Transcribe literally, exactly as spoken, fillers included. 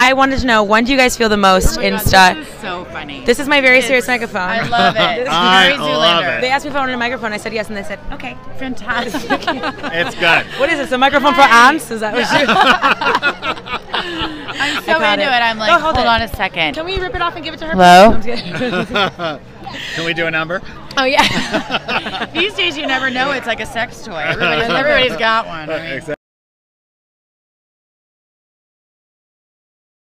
I wanted to know, when do you guys feel the most Oh my God, Insta? this is so funny. This is my very It's- serious microphone. I love it. I Very love Zoolander. it. They asked me if I wanted a microphone. I said yes, and they said, okay. Fantastic. It's good. What is this, a microphone for ants? Is that what you I'm so got into it. it. I'm like, Go, hold hold it. on a second. Can we rip it off and give it to her? Hello? I'm just kidding. Can we do a number? Oh, yeah. These days you never know. It's like a sex toy. Everybody's, everybody's got one. I mean. Exactly.